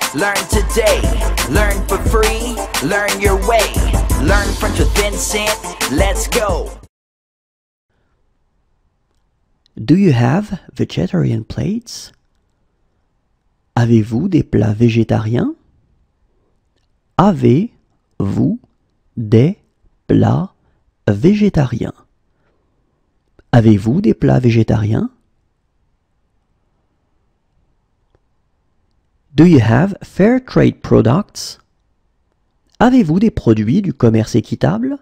learn today. Learn for free, learn your way. Learn French with Vincent, let's go. Do you have vegetarian plates? Avez-vous des plats végétariens? Avez-vous des plats végétariens? Avez-vous des plats végétariens? Do you have fair trade products? Avez-vous des produits du commerce équitable?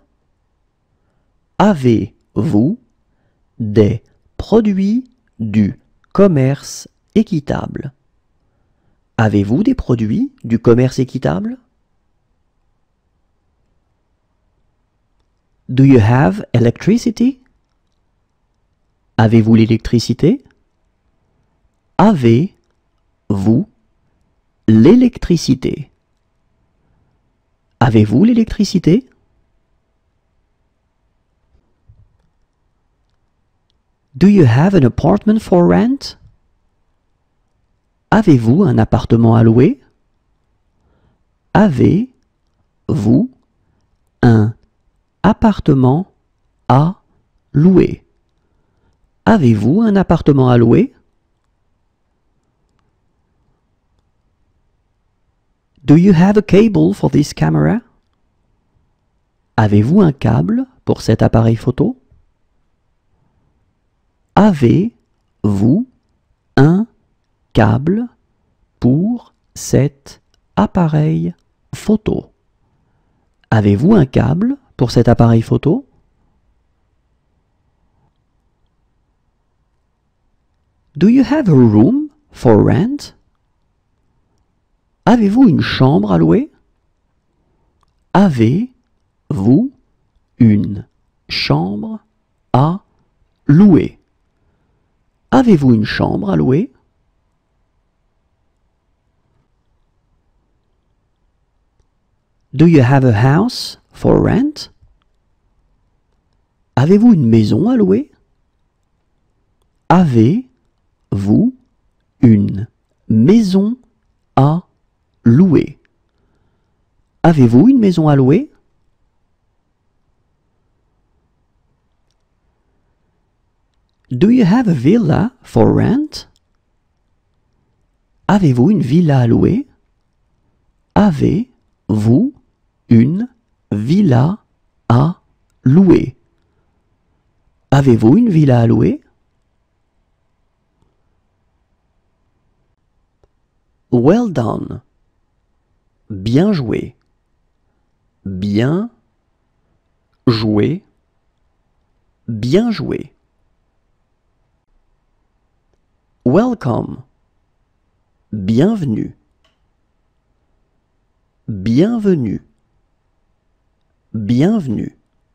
Avez-vous des produits du commerce équitable? Avez-vous des produits du commerce équitable? Do you have electricity? Avez-vous l'électricité? Avez-vous l'électricité? Avez-vous l'électricité? Do you have an apartment for rent? Avez-vous un appartement à louer? Avez-vous un appartement à louer? Avez-vous un appartement à louer? Do you have a cable for this camera? Avez-vous un câble pour cet appareil photo? Avez-vous un câble pour cet appareil photo? Avez-vous un câble pour cet appareil photo? Do you have a room for rent? Avez-vous une chambre à louer? Avez-vous une chambre à louer? Avez-vous une chambre à louer? Do you have a house for rent? Avez-vous une maison à louer? Avez-vous une maison à louer? Avez-vous une maison à louer? Do you have a villa for rent? Avez-vous une villa à louer? Avez-vous une villa à louer? Avez-vous une villa à louer? Well done. Bien joué. Bien joué. Bien joué. Welcome. Bienvenue. Bienvenue. Bienvenue.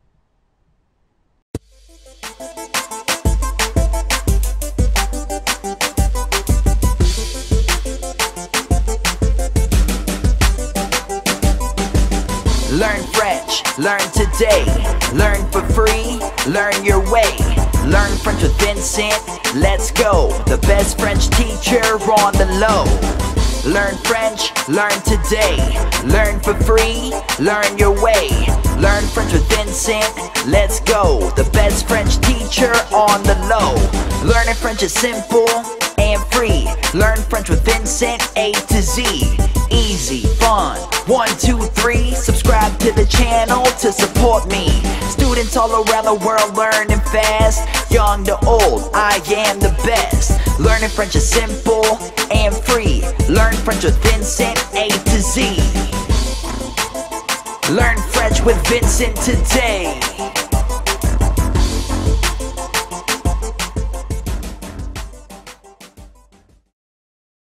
Learn French, learn today. Learn for free, learn your way. Learn French with Vincent, let's go. The best French teacher on the low. Learn French, learn today. Learn for free, learn your way. Learn French with Vincent, let's go. The best French teacher on the low. Learning French is simple and free. Learn French with Vincent, A to Z. Easy, fun, 1, 2, 3. Subscribe to the channel to support me. Students all around the world learning fast. Young to old, I am the best. Learning French is simple and free. Learn French with Vincent, A to Z. Learn French with Vincent today.